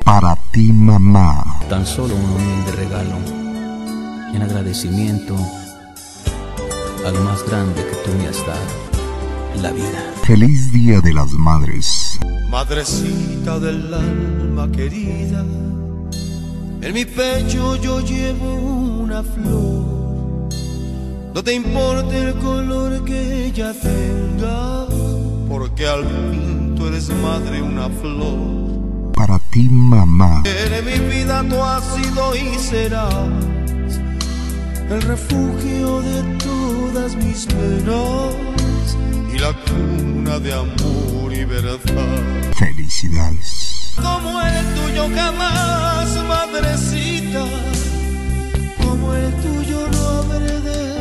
Para ti, mamá. Tan solo un humilde regalo en agradecimiento a lo más grande que tú me has dado, la vida. Feliz Día de las Madres. Madrecita del alma querida, en mi pecho yo llevo una flor. No te importa el color que ella tenga, porque al fin tú eres madre, una flor. Para ti, mamá. En mi vida tú has sido y serás el refugio de todas mis penas y la cuna de amor y verdad. Felicidades. Como el tuyo jamás, madrecita, como el tuyo no habré de